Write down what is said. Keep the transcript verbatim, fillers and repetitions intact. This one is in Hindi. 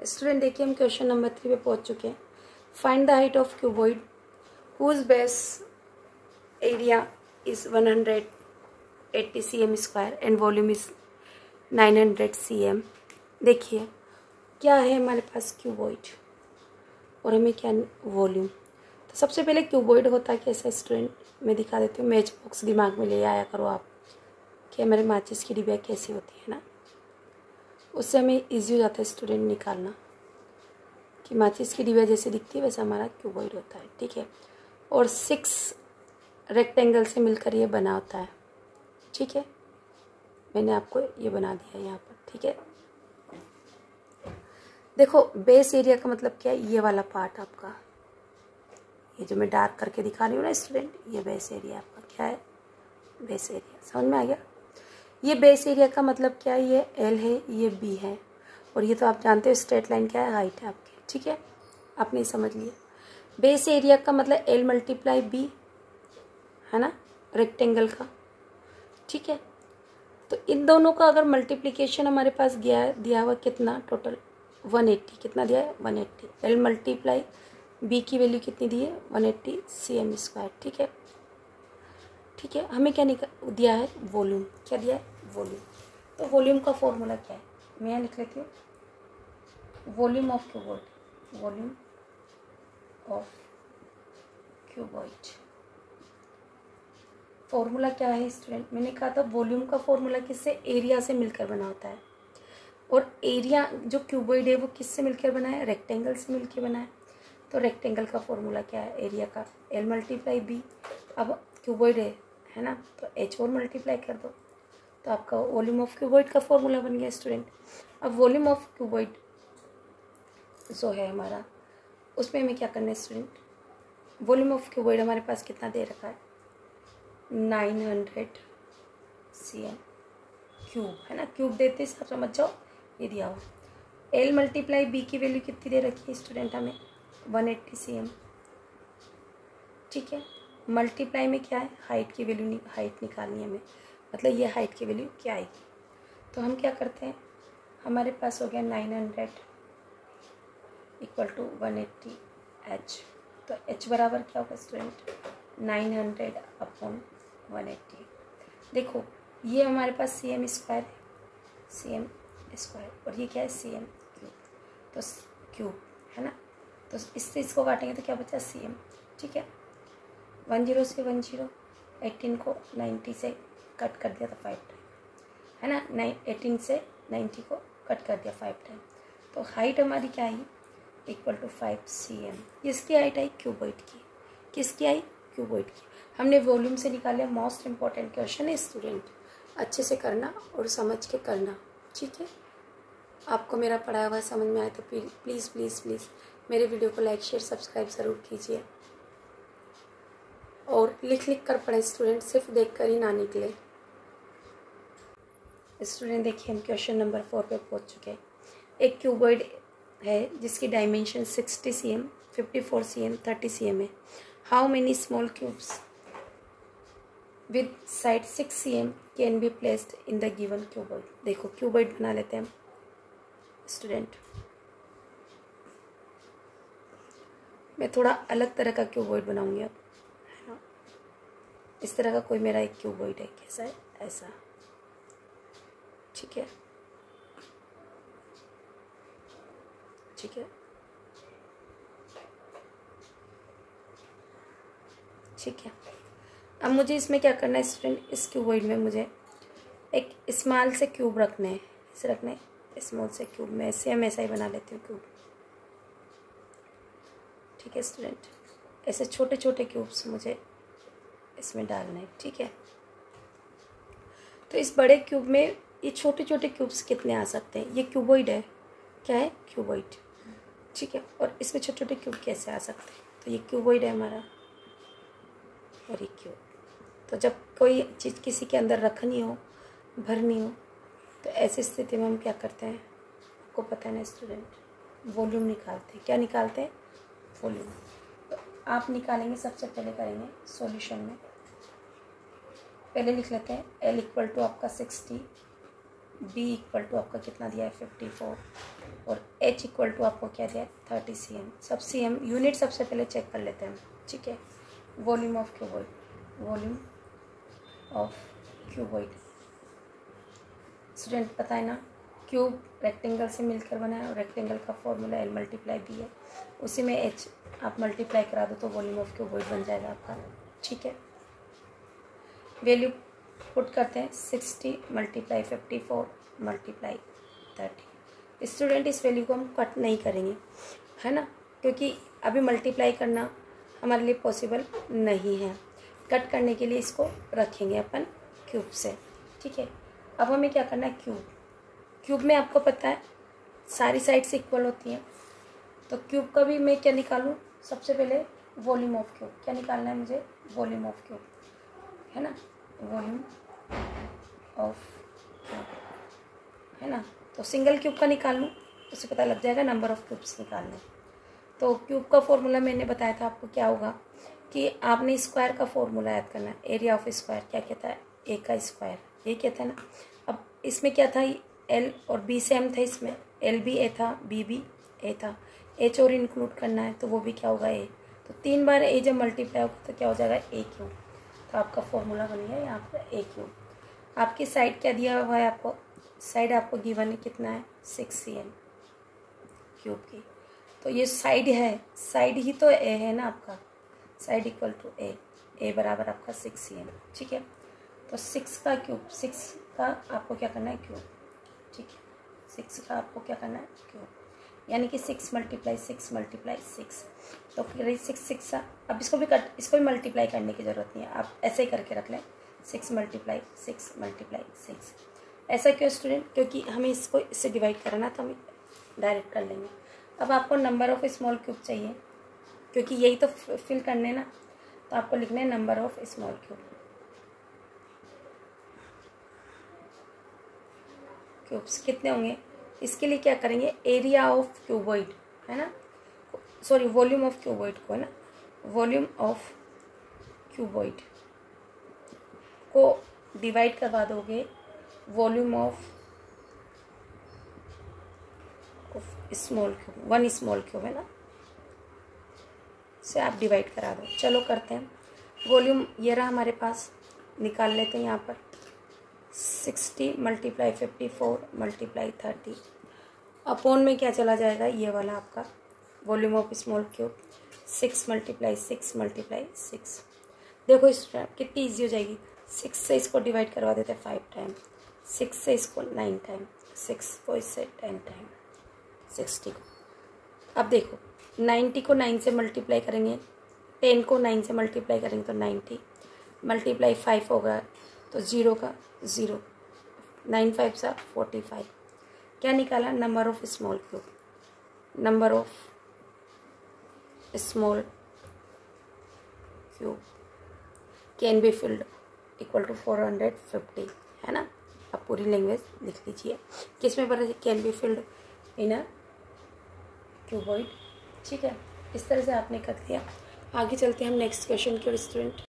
स्टूडेंट देखिए हम क्वेश्चन नंबर थ्री पे पहुंच चुके हैं। Find the height of cuboid whose base area is one hundred eighty C M square and volume is nine hundred C M. देखिए क्या है हमारे पास क्यूबॉइड और हमें क्या वॉल्यूम। तो सबसे पहले क्यूबॉइड होता है कैसा स्टूडेंट, मैं दिखा देती हूँ। मैच बॉक्स दिमाग में ले आया करो आप कि हमारे माचिस की डिबिया कैसी होती है ना, उससे हमें इजी हो जाता है स्टूडेंट निकालना कि माचिस की डिबिया जैसे दिखती है वैसा हमारा क्यूबॉइड होता है। ठीक है, और सिक्स रेक्टेंगल से मिलकर ये बना होता है। ठीक है, मैंने आपको ये बना दिया है यहाँ पर। ठीक है, देखो बेस एरिया का मतलब क्या है, ये वाला पार्ट आपका, ये जो मैं डार्क करके दिखा रही हूँ ना स्टूडेंट, ये बेस एरिया आपका क्या है, बेस एरिया। समझ में आ गया? ये बेस एरिया का मतलब क्या है, ये एल है, ये बी है, और ये तो आप जानते हो स्ट्रेट लाइन क्या है, हाइट है आपकी। ठीक है, आपने समझ लिया। बेस एरिया का मतलब एल मल्टीप्लाई बी है ना, रेक्टेंगल का। ठीक है, तो इन दोनों का अगर मल्टीप्लिकेशन हमारे पास गया है, दिया हुआ कितना टोटल वन एट्टी, कितना दिया है one eighty. L multiply B की वैल्यू कितनी दी है one eighty C M square. ठीक है, ठीक है, हमें क्या निकल दिया है वॉल्यूम, क्या दिया है वॉल्यूम। तो वॉल्यूम का फॉर्मूला क्या है, मैं यहाँ लिख लेती हूँ, volume of cuboid, volume of cuboid. Formula क्या है स्टूडेंट, मैंने कहा था वॉल्यूम का फॉर्मूला किससे, एरिया से मिलकर बना होता है। और एरिया जो क्यूबॉइड है वो किससे मिलकर बना है, रेक्टेंगल से मिलकर बना है। तो रेक्टेंगल का फॉर्मूला क्या है, एरिया का एल मल्टीप्लाई बी। अब क्यूबॉइड है है ना, तो एच और मल्टीप्लाई कर दो, तो आपका वॉल्यूम ऑफ क्यूबॉइड का फॉर्मूला बन गया स्टूडेंट। अब वॉल्यूम ऑफ क्यूबॉइड जो है हमारा, उसमें हमें क्या करना है स्टूडेंट, वॉल्यूम ऑफ क्यूबॉइड हमारे पास कितना दे रखा है nine hundred C M cube है ना, क्यूब देते हैं आप समझ जाओ, ये दिया हुआ। एल मल्टीप्लाई बी की वैल्यू कितनी दे रखी है स्टूडेंट हमें वन एट्टी सी एम। ठीक है, मल्टीप्लाई में क्या है, हाइट की वैल्यू, हाइट निकालनी है हमें, मतलब ये हाइट की वैल्यू क्या आएगी। तो हम क्या करते हैं, हमारे पास हो गया nine hundred equal to one eighty H. तो एच बराबर क्या होगा student, nine hundred upon one eighty. देखो ये हमारे पास सी एम स्क्वायर है, सी एम स्क्वायर, और ये क्या है सी एम क्यूब, तो क्यूब है ना, तो इससे इसको काटेंगे तो क्या बचा सी एम। ठीक है, वन जीरो से वन जीरो, एटीन को नाइन्टी से कट कर दिया था फाइव टाइम है ना, नाइन एटीन से नाइन्टी को कट कर दिया फाइव टाइम, तो हाइट हमारी क्या आई equal to five C M. इसकी हाइट आई क्यूबॉइड की, किसकी आई क्यूबॉइड की। हमने वॉल्यूम से निकाले, मोस्ट इम्पॉर्टेंट क्वेश्चन है स्टूडेंट, अच्छे से करना और समझ के करना। ठीक है, आपको मेरा पढ़ाया हुआ समझ में आए तो प्लीज़ प्लीज़ प्लीज़ मेरे वीडियो को लाइक शेयर सब्सक्राइब ज़रूर कीजिए, और लिख लिख कर पढ़े स्टूडेंट, सिर्फ देख कर ही ना निकले। स्टूडेंट देखिए हम क्वेश्चन नंबर फोर पे पहुंच चुके हैं। एक क्यूबॉइड है जिसकी dimension sixty C M, fifty four C M, thirty C M है। How many small cubes with side six C M can be placed in the given cuboid. देखो क्यूबॉइड बना लेते हैं हम स्टूडेंट, मैं थोड़ा अलग तरह का क्यूबॉइड बनाऊंगी अब, है ना। इस तरह का कोई मेरा एक क्यूबॉइड है, कैसा है, ऐसा। ठीक है, ठीक है, ठीक है। अब मुझे इसमें क्या करना है स्टूडेंट, इस क्यूबॉइड में मुझे एक स्मॉल से क्यूब रखने हैं, इसे रखने हैं स्मॉल से क्यूब में, ऐसे हम ऐसा ही बना लेती हूँ क्यूब। ठीक है स्टूडेंट, ऐसे छोटे छोटे क्यूब्स मुझे इसमें डालना है। ठीक है, तो इस बड़े क्यूब में ये छोटे छोटे क्यूब्स कितने आ सकते हैं, ये क्यूबॉइड है, क्या है क्यूबॉइड। ठीक है, और इसमें छोटे छोटे क्यूब कैसे आ सकते हैं, तो ये क्यूबॉइड है हमारा, और ये क्यूब। तो जब कोई चीज़ किसी के अंदर रखनी हो, भरनी हो, तो ऐसी स्थिति में हम क्या करते हैं, आपको पता है ना स्टूडेंट, वॉल्यूम निकालते हैं। क्या निकालते हैं, वॉल्यूम। तो आप निकालेंगे, सबसे पहले करेंगे सॉल्यूशन में, पहले लिख लेते हैं एल इक्वल टू आपका सिक्सटी, बी इक्वल टू आपका कितना दिया है फिफ्टी फोर, और h इक्वल टू आपको क्या दिया है थर्टी सी एम। सब सी एम यूनिट सबसे पहले चेक कर लेते हैं, ठीक है। Volume of cuboid, volume of cuboid student पता है ना, क्यूब रेक्टेंगल से मिलकर बना है और रेक्टेंगल का फॉर्मूला एल मल्टीप्लाई बी है, उसी में एच आप मल्टीप्लाई करा दो तो वॉल्यूम ऑफ क्यूबॉइड बन जाएगा आपका, ठीक है। वैल्यू पुट करते हैं sixty multiply fifty four multiply thirty. Student इस वैल्यू को हम कट नहीं करेंगे, है ना, क्योंकि अभी मल्टीप्लाई करना हमारे लिए पॉसिबल नहीं है। कट करने के लिए इसको रखेंगे अपन क्यूब से, ठीक है। अब हमें क्या करना है, क्यूब क्यूब में आपको पता है सारी साइड्स इक्वल होती हैं, तो क्यूब का भी मैं क्या निकालूं, सबसे पहले वॉल्यूम ऑफ क्यूब। क्या निकालना है मुझे, वॉल्यूम ऑफ क्यूब, है ना, वॉल्यूम ऑफ क्यूब, है ना। तो सिंगल क्यूब का निकाल लूँ, उससे पता लग जाएगा नंबर ऑफ क्यूब्स निकालने। तो क्यूब का फॉर्मूला मैंने बताया था आपको, क्या होगा कि आपने स्क्वायर का फॉर्मूला याद करना है। एरिया ऑफ स्क्वायर क्या कहता है, ए का स्क्वायर, ये कहता है ना। अब इसमें क्या था, एल और बी सेम था, इसमें एल भी ए था, बी भी ए था, एच और इंक्लूड करना है तो वो भी क्या होगा, ए। तो तीन बार ए जब मल्टीप्लाई होगा तो क्या हो जाएगा, ए क्यूब। तो आपका फॉर्मूला बन गया यहाँ पर ए क्यूब। आपकी साइड क्या दिया हुआ है, आपको साइड आपको गिवन है कितना है, सिक्स सी एम क्यूब की। तो ये साइड है, साइड ही तो ए है ना आपका, side equal to A, A बराबर आपका सिक्स सी एम, ठीक है। तो सिक्स का क्यूब, सिक्स का आपको क्या करना है, क्यूब, ठीक है। सिक्स का आपको क्या करना है, क्यूब, यानी कि six multiply six multiply six. तो फिर सिक्स सिक्स, अब इसको भी कट, इसको भी मल्टीप्लाई करने की ज़रूरत नहीं है, आप ऐसे ही करके रख लें, six multiply six multiply six. ऐसा क्यों स्टूडेंट, क्योंकि हमें इसको इससे डिवाइड करना तो हम डायरेक्ट कर लेंगे। अब आपको नंबर ऑफ स्मॉल क्यूब चाहिए, क्योंकि यही तो फिल करने ना, तो आपको लिखना है number of small cube. Cubes कितने होंगे, इसके लिए क्या करेंगे, एरिया ऑफ क्यूबॉइड, है ना, सॉरी वॉल्यूम ऑफ क्यूबॉइड को, है ना, वॉल्यूम ऑफ क्यूबॉइड को डिवाइड करवा दोगे volume of small cube, one small cube, है ना, से आप डिवाइड करा दो। चलो करते हैं, वॉल्यूम ये रहा हमारे पास, निकाल लेते हैं यहाँ पर, sixty multiply fifty four multiply thirty upon में क्या चला जाएगा, ये वाला आपका volume of small cube, six multiply six multiply six. देखो इस कितनी ईजी हो जाएगी, सिक्स से इसको डिवाइड करवा देते हैं फाइव टाइम, सिक्स से इसको नाइन टाइम, सिक्स को इससे टेन टाइम, सिक्सटी को। अब देखो नाइन्टी को नाइन से मल्टीप्लाई करेंगे, टेन को नाइन से मल्टीप्लाई करेंगे तो नाइन्टी, मल्टीप्लाई फाइव होगा तो ज़ीरो का ज़ीरो, नाइन फाइव सा फोर्टी फाइव। क्या निकाला, number of small cube, number of small cube can be filled equal to four hundred fifty, है ना। अब पूरी लैंग्वेज लिख लीजिए, किसमें पता है, can be filled in a cuboid, ठीक है। इस तरह से आपने कर दिया। आगे चलते हैं हम नेक्स्ट क्वेश्चन की ओर स्टूडेंट।